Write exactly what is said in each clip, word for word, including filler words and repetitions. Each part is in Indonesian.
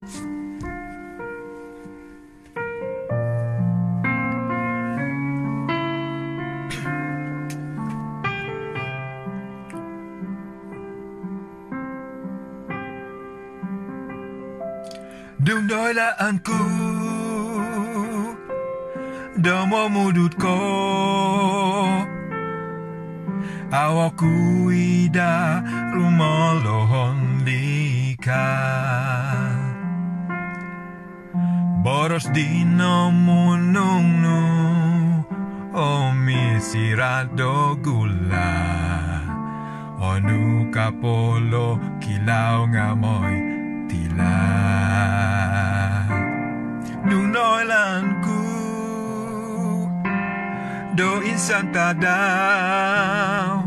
Đừng nói là anh cứ Đâu mau mudut ko Awakku ida rumalohon lika Boros di nomunung nu Omisirado gula Onu kapolo kilaw ngamoy tila Nung noilan ku Do insan tadaw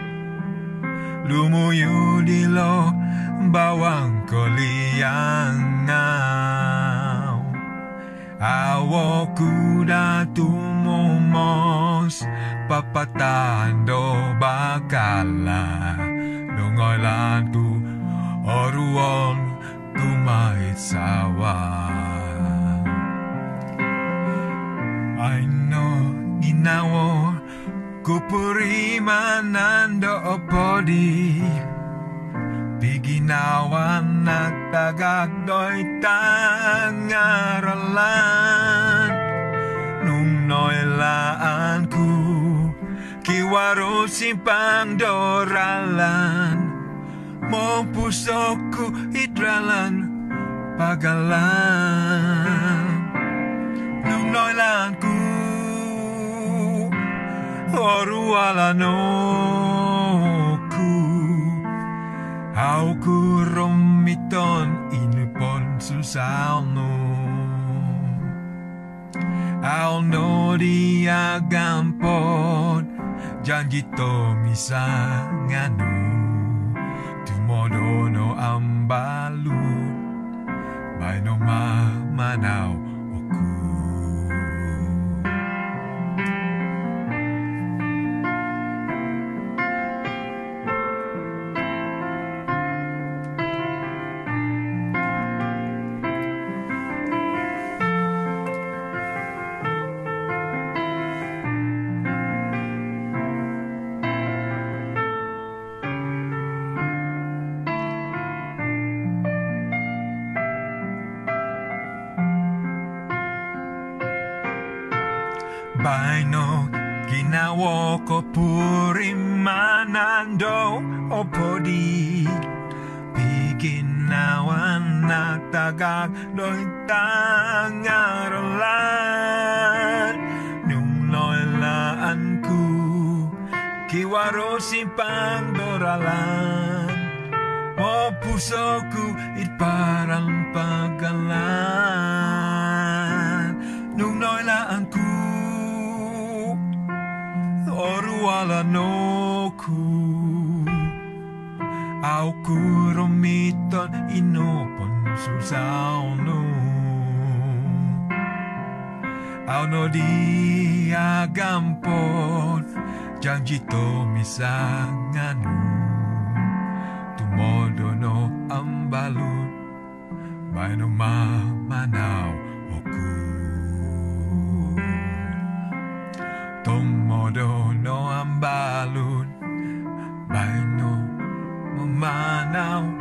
Lumuyo dilo bawang koliangaw Awo kuda tumumos Papatando bakala Nung noilan ku oruon kumait sawa I know ginawo kupuriman nando opodi Biginawan nagtagag doy tangaralan Nung noilaan ku kiwaro simpang doralan Mo pusoku idralan pagalan Nung noilan ku orualano ku Au ku romiton inupon susalno Au no dia gampon janji to misanganu Tumodo no ambalut May no mamanaw oku Baino ginawo ko purimanando opodi Biginawan nagtagag doy tangaralan Nung noilaan ku kiwaro simpang doralan O pusoku itparang pagalan Nung noilaan ku orualano ku Au ku romiton inopon susauno Au no dia gampon janji to misanganu Tumodo no ambalut May no mamanaw oku Tumodo no ambalut May no mamanaw